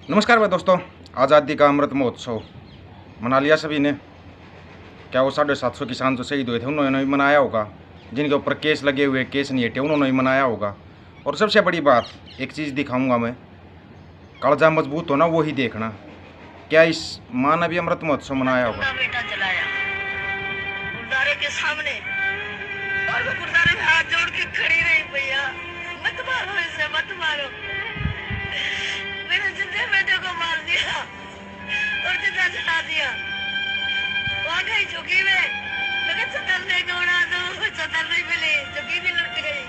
नमस्कार भाई दोस्तों, आज़ादी का अमृत महोत्सव मना लिया सभी ने। क्या वो 750 किसान जो शहीद हुए थे उन्होंने भी मनाया होगा? जिनके ऊपर केस लगे हुए, केस नहीं हटे, उन्होंने भी मनाया होगा। और सबसे बड़ी बात, एक चीज़ दिखाऊंगा मैं, कालजा मजबूत होना वो ही देखना। क्या इस माँ ने भी अमृत महोत्सव मनाया होगा? बेटा चलाया गुरुद्वारे के सामने, और वो गुरुद्वारे में हाथ जोड़ के खड़ी रही, भैया मत मारो, इसे मत मारो। मेरे जिंदे बेटे को मार दिया और जिंदा जला दिया। वहां गई झुकी में, मगर चतर नहीं उड़ा दो, चतर नहीं मिली, झुकी भी लुट गई।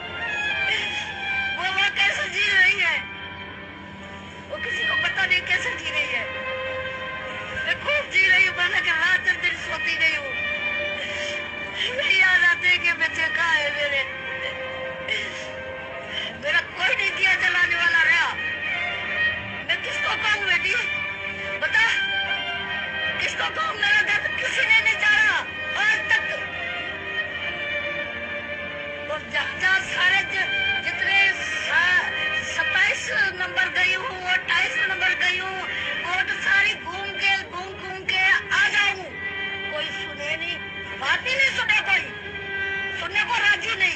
वो वहां कैसे जी रही है, वो किसी को पता नहीं कैसे जी रही है। मैं खूब जी रही हूँ, मैंने कहा रात दिन सोती नहीं हूँ। यही याद आते हैं कि बच्चे कहाँ है मेरे। मेरा कोई नहीं दिया जलाने वाला रहा। मैं किसको कहूँ बेटी, बता किसको कहूँ? मेरा दर्द किसी ने नहीं जाना आज तक। और जहाँ सारे जितने 27 नंबर गई हूँ, 28 नंबर गई हूँ, कोर्ट सारी घूम के आ जाऊँ, कोई सुने नहीं, बात ही नहीं सुने, कोई सुनने को राजी नहीं।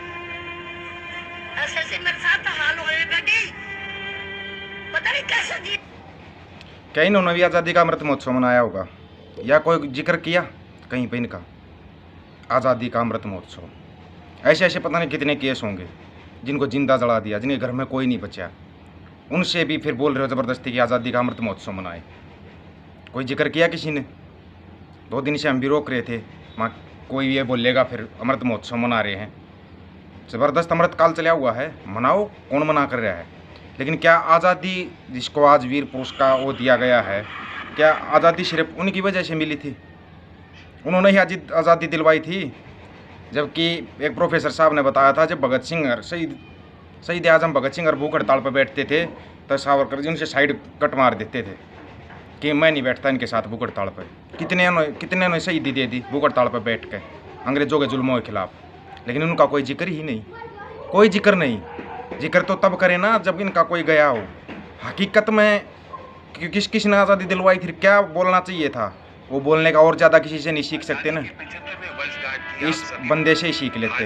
ऐसे मेरे साथ हाल हो रही बेटी, पता नहीं कैसे जी। क्या इन्होंने भी आज़ादी का अमृत महोत्सव मनाया होगा? या कोई जिक्र किया कहीं पे इनका आज़ादी का अमृत महोत्सव? ऐसे ऐसे पता नहीं कितने केस होंगे जिनको जिंदा जला दिया, जिनके घर में कोई नहीं बचा। उनसे भी फिर बोल रहे हो ज़बरदस्ती की आज़ादी का अमृत महोत्सव मनाए। कोई जिक्र किया किसी ने? 2 दिन से हम भी रोक रहे थे, माँ कोई ये बोलेगा फिर अमृत महोत्सव मना रहे हैं। ज़बरदस्त अमृत काल चला हुआ है, मनाओ, कौन मना कर रहा है? लेकिन क्या आज़ादी जिसको आज वीर पुरुष का वो दिया गया है, क्या आज़ादी सिर्फ उनकी वजह से मिली थी? उन्होंने ही आज़ादी दिलवाई थी। जबकि एक प्रोफेसर साहब ने बताया था, जब भगत सिंह और शहीद आजम भगत सिंह और भूख हड़ताल पर बैठते थे तो सावरकर जी उनसे साइड कट मार देते थे कि मैं नहीं बैठता इनके साथ भूख हड़ताल पर। कितने ने शहीदी दे दी भूख हड़ताल पर बैठ के अंग्रेज़ों के जुल्मों के खिलाफ, लेकिन उनका कोई जिक्र ही नहीं, कोई जिक्र नहीं। जिक्र तो तब करे ना जब इनका कोई गया हो। हकीकत में किसने आज़ादी दिलवाई थी, क्या बोलना चाहिए था? वो बोलने का और ज़्यादा किसी से नहीं सीख सकते ना, इस बंदे से ही सीख लेते।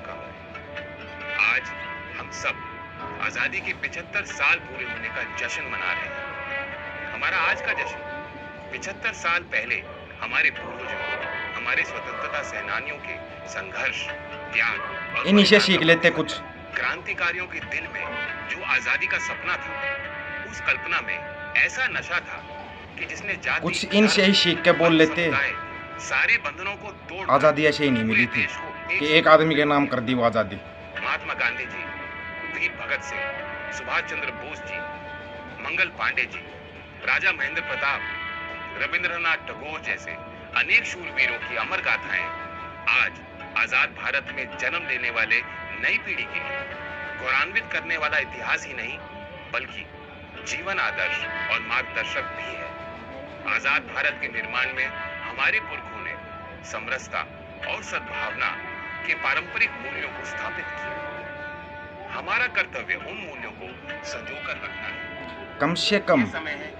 आज हम सब आजादी के 75 साल पूरे होने का जश्न मना रहे हैं। हमारा आज का जश्न 75 साल पहले हमारे पूर्वजों, हमारे स्वतंत्रता सेनानियों के संघर्ष, त्याग और इन्हीं से सीख लेते कुछ। क्रांतिकारियों के दिल में जो आजादी का सपना था, उस कल्पना में ऐसा नशा था कि जिसने जाति कुछ इनसे ही सीख के बोल लेते। सारे बंधनों को तोड़ आज़ादी ऐसे ही नहीं मिली थी कि एक आदमी के नाम कर दी वो आज़ादी। महात्मा गांधी जी, वीर भगत सिंह, सुभाष चंद्र बोस जी, मंगल पांडे जी, राजा महेंद्र प्रताप, रविंद्रनाथ टैगोर जैसे अनेक शूरवीरों की अमर गाथाएं आज आजाद भारत में जन्म लेने वाले नई पीढ़ी के लिए गौरवान्वित करने वाला इतिहास ही नहीं, बल्कि जीवन आदर्श और मार्गदर्शक भी है। आजाद भारत के निर्माण में हमारे पुरखों ने समरसता और सद्भावना के पारंपरिक मूल्यों को स्थापित किया। हमारा कर्तव्य उन मूल्यों को संजोकर रखना है। कम से कम समय है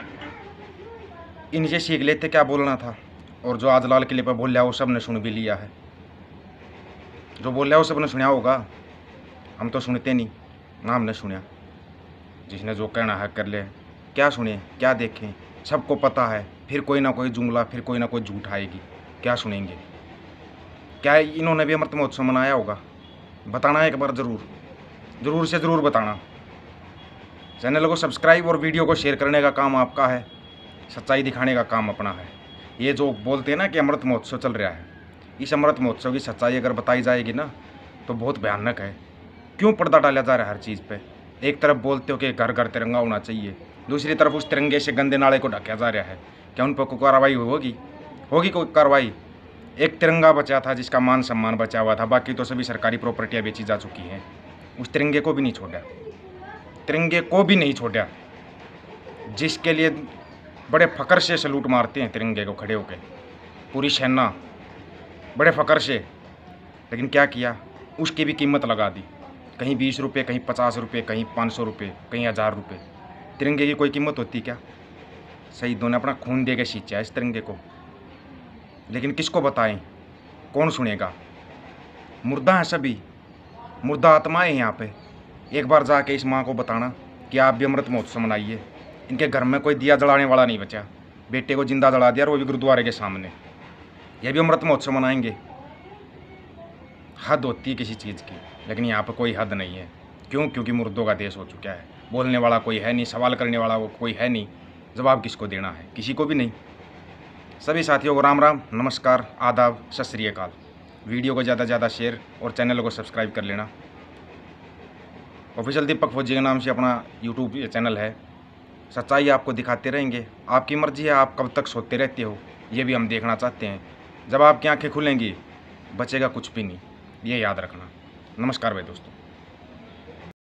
जागरूक। इनसे सीख लेते क्या बोलना था। और जो आज लाल किले पर बोल रहा वो सब ने सुन भी लिया है। जो बोल रहा वो सब ने सुना होगा, हम तो सुनते नहीं ना, हमने सुना। जिसने जो कहना है कर ले, क्या सुने क्या देखें, सबको पता है। फिर कोई ना कोई जुमला, फिर कोई ना कोई झूठ आएगी, क्या सुनेंगे? क्या इन्होंने भी अमृत महोत्सव मनाया होगा? बताना एक बार, ज़रूर से ज़रूर बताना। चैनल को सब्सक्राइब और वीडियो को शेयर करने का काम आपका है, सच्चाई दिखाने का काम अपना है। ये जो बोलते हैं ना कि अमृत महोत्सव चल रहा है, इस अमृत महोत्सव की सच्चाई अगर बताई जाएगी ना तो बहुत भयानक है। क्यों पर्दा डाला जा रहा है हर चीज़ पे? एक तरफ बोलते हो कि घर घर तिरंगा होना चाहिए, दूसरी तरफ उस तिरंगे से गंदे नाले को ढका जा रहा है। क्या उन पर कोई कार्रवाई होगी कोई कार्रवाई? एक तिरंगा बचा था जिसका मान सम्मान बचा हुआ था, बाकी तो सभी सरकारी प्रॉपर्टियाँ बेची जा चुकी हैं। उस तिरंगे को भी नहीं छोड़ा, तिरंगे को भी नहीं छोड़ा, जिसके लिए बड़े फ़ख्र से सलूट मारते हैं तिरंगे को खड़े होकर पूरी सेना, बड़े फ़ख्र से। लेकिन क्या किया, उसकी भी कीमत लगा दी। कहीं 20 रुपये, कहीं 50 रुपये, कहीं 500 रुपये, कहीं 1000 रुपये। तिरंगे की कोई कीमत होती क्या? शहीदों ने अपना खून दे के सींचा इस तिरंगे को, लेकिन किसको बताएं, कौन सुनेगा? मुर्दा हैं सभी, मुर्दा आत्माएं हैं यहाँ पे। एक बार जाके इस माँ को बताना कि आप भी अमृत महोत्सव मनाइए। इनके घर में कोई दिया जलाने वाला नहीं बचा, बेटे को जिंदा जला दिया और वो भी गुरुद्वारे के सामने। ये भी अमृत महोत्सव मनाएंगे? हद होती है किसी चीज़ की, लेकिन यहाँ पर कोई हद नहीं है। क्यों? क्योंकि मुर्दों का देश हो चुका है। बोलने वाला कोई है नहीं, सवाल करने वाला वो कोई है नहीं, जवाब किसको देना है? किसी को भी नहीं। सभी साथियों को राम राम, नमस्कार, आदाब, सत श्री अकाल। वीडियो को ज़्यादा से ज़्यादा शेयर और चैनल को सब्सक्राइब कर लेना। ऑफिशियल दीपक फौजी के नाम से अपना यूट्यूब चैनल है। सच्चाई आपको दिखाते रहेंगे। आपकी मर्जी है, आप कब तक सोते रहते हो ये भी हम देखना चाहते हैं। जब आपकी आंखें खुलेंगी बचेगा कुछ भी नहीं, ये याद रखना। नमस्कार भाई दोस्तों।